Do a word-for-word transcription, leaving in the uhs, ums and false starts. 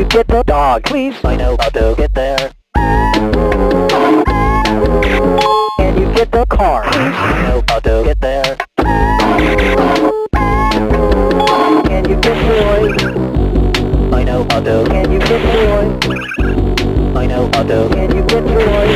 you get the dog, please? I know how to get there. Can you get the car, please? I know how to get there. Can you get Troy? I know how to. Can you get Troy? I know how to. Can you get Troy?